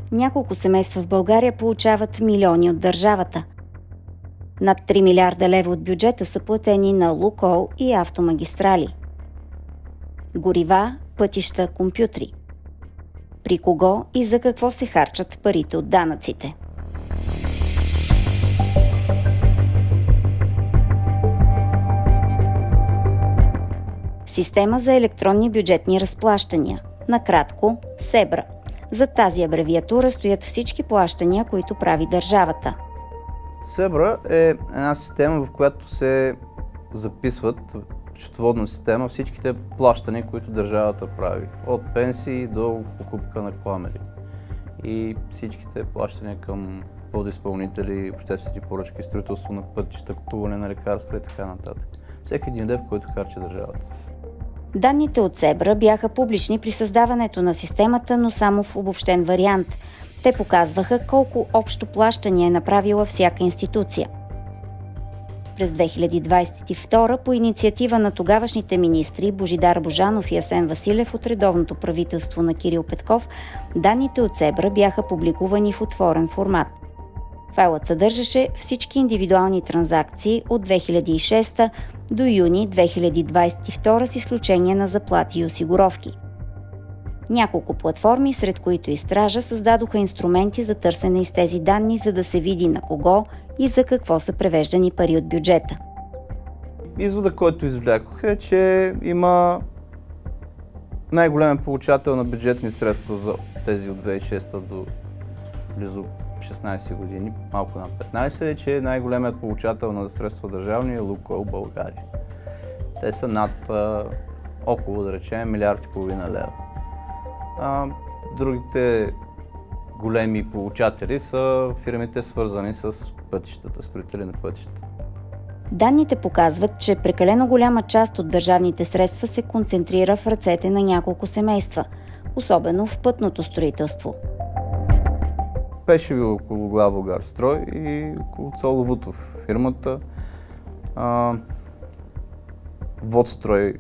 Няколко семейства в България получават милиони от държавата. Над 3 милиарда лева от бюджета са платени на Лукойл и Автомагистрали. Горива, пътища, компютри. При кого и за какво се харчат парите от данъците? Система за електронни бюджетни разплащания. Накратко – СЕБРА. За тази абревиатура стоят всички плащания, които прави държавата. СЕБРА е една система, в която се записват счетоводна система всичките плащания, които държавата прави. От пенсии до покупка на кламери. И всичките плащания към подизпълнители, обществени поръчки, строителство на пътища, купуване на лекарства и така нататък. Всеки един лев, който харчи държавата. Данните от СЕБРА бяха публични при създаването на системата, но само в обобщен вариант. Те показваха колко общо плащания е направила всяка институция. През 2022 по инициатива на тогавашните министри Божидар Божанов и Асен Василев от редовното правителство на Кирил Петков, данните от СЕБРА бяха публикувани в отворен формат. Файлът съдържаше всички индивидуални транзакции от 2006 до юни 2022 с изключение на заплати и осигуровки. Няколко платформи, сред които и Стража, създадоха инструменти за търсене из тези данни, за да се види на кого и за какво са превеждани пари от бюджета. Извода, който извлякох е, че има най-голям получател на бюджетни средства за тези от 2006 до близо 16 години, малко над 15, е, че най-големият получател на средства държавни е Лукойл България. Те са над около, да речем, милиард и половина лева. Другите големи получатели са фирмите, свързани с пътищата, строители на пътищата. Данните показват, че прекалено голяма част от държавните средства се концентрира в ръцете на няколко семейства, особено в пътното строителство. Пешеви около Главболгарстрой и около Цоло Вутов фирмата, Водстрой.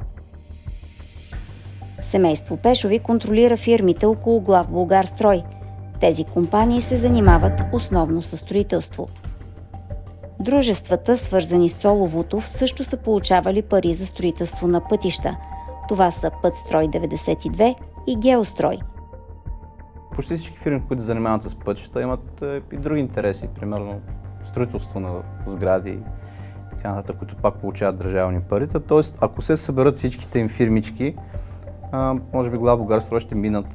Семейство Пешови контролира фирмите около Главболгарстрой. Тези компании се занимават основно със строителство. Дружествата, свързани с Цоло Вутов, също са получавали пари за строителство на пътища. Това са Пътстрой 92 и Геострой. Почти всички фирми, които се занимават с пътища, имат и други интереси, примерно строителство на сгради и така нататък, които пак получават държавни пари. Тоест, ако се съберат всичките им фирмички, може би Главболгарстрой ще минат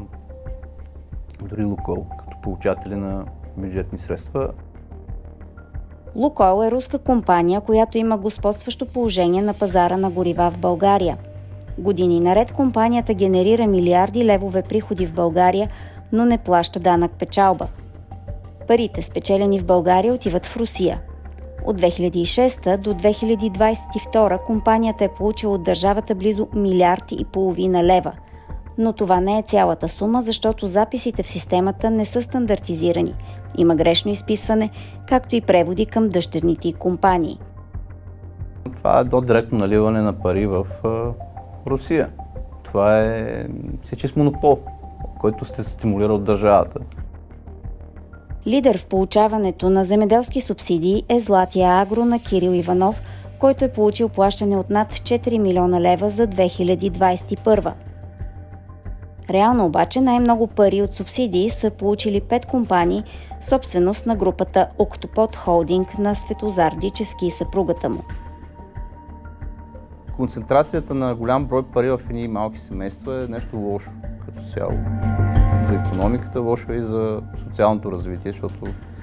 дори Лукойл, като получатели на бюджетни средства. Лукойл е руска компания, която има господстващо положение на пазара на горива в България. Години наред компанията генерира милиарди левове приходи в България, но не плаща данък печалба. Парите, спечелени в България, отиват в Русия. От 2006 до 2022 компанията е получила от държавата близо милиард и половина лева. Но това не е цялата сума, защото записите в системата не са стандартизирани. Има грешно изписване, както и преводи към дъщерните компании. Това е до директно наливане на пари в Русия. Това е чист монопол, който се стимулира от държавата. Лидер в получаването на земеделски субсидии е Златия Агро на Кирил Иванов, който е получил плащане от над 4 милиона лева за 2021. Реално обаче най-много пари от субсидии са получили 5 компании, собственост на групата Октопод Холдинг на Светозар Дичевски и съпругата му. Концентрацията на голям брой пари в едни малки семейства е нещо лошо като цяло. За икономиката лошо и за социалното развитие, защото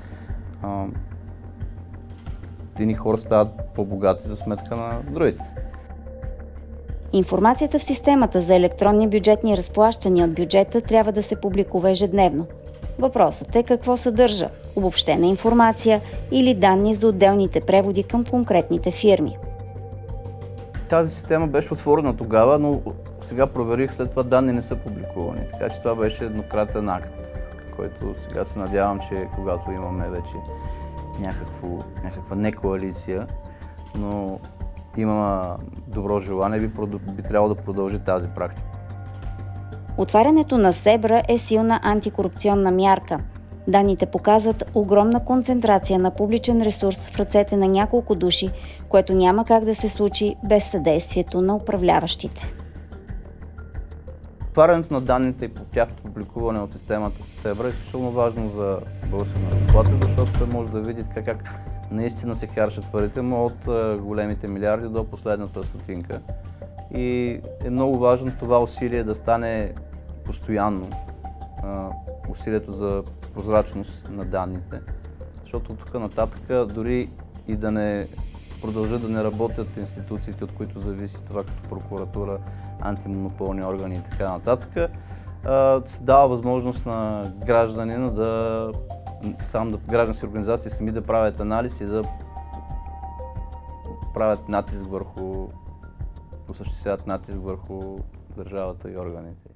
едни хора стават по-богати за сметка на другите. Информацията в системата за електронни бюджетни разплащания от бюджета трябва да се публикува ежедневно. Въпросът е какво съдържа – обобщена информация или данни за отделните преводи към конкретните фирми. Тази система беше отворена тогава, но сега проверих, след това данни не са публикувани, така че това беше еднократен акт, който сега се надявам, че когато имаме вече някаква не коалиция, но има добро желание, би трябвало да продължи тази практика. Отварянето на СЕБРА е силна антикорупционна мярка. Данните показват огромна концентрация на публичен ресурс в ръцете на няколко души, което няма как да се случи без съдействието на управляващите. Отварянето на данните и по тяхното публикуване от системата СЕБРА е изключително важно за българския данъкоплатец, защото той може да види как наистина се харчат парите му от големите милиарди до последната стотинка. И е много важно това усилие да стане постоянно, усилието за прозрачност на данните, защото от тук нататък дори и да не продължат да не работят институциите, от които зависи това, като прокуратура, антимонополни органи и така нататък, се дава възможност на гражданина граждански организации сами да правят анализ и да правят натиск осъществяват натиск върху държавата и органите.